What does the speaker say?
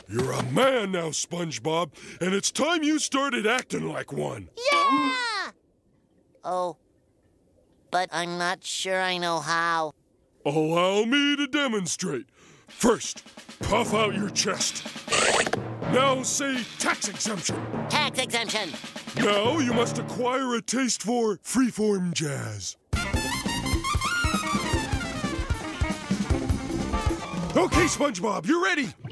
You're a man now, SpongeBob, and it's time you started acting like one. Yeah! Oh, but I'm not sure I know how. Allow me to demonstrate. First, puff out your chest. Now say tax exemption. Tax exemption. Now you must acquire a taste for freeform jazz. Okay, SpongeBob, you're ready.